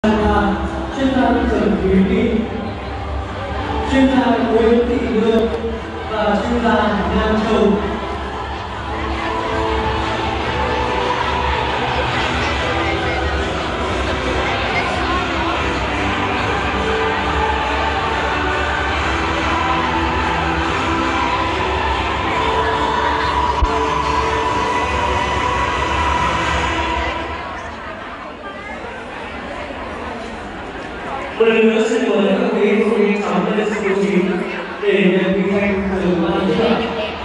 chuyên gia Trần Thúy My, chuyên gia Nguyễn Thị Lương và chuyên gia Nam Châu. Một lần nữa xin mời các quý phụ huynh cháu lên sân khấu chính để nhận vinh danh từ ban giám khảo.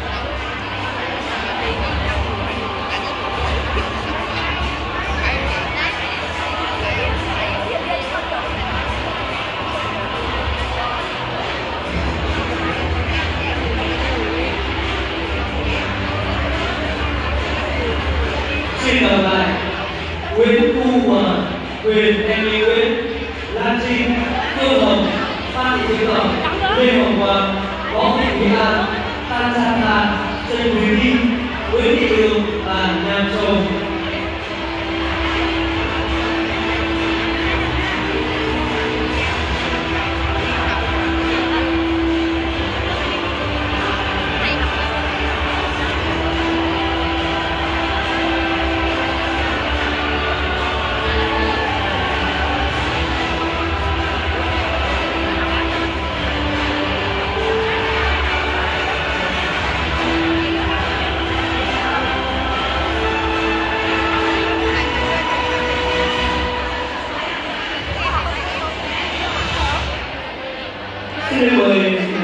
Xin gặp lại Nguyễn Thu Hòa, Quyền Emmy Nguyễn, Lan Trinh, Phương Hồng, Phan Thị Thúy Hồng, Lê Hồng Hoàng, Võ Thị Thúy An, Tan Gia Hà, Trần Thúy My, Nguyễn Thị Lương và Nam Châu. Xin mời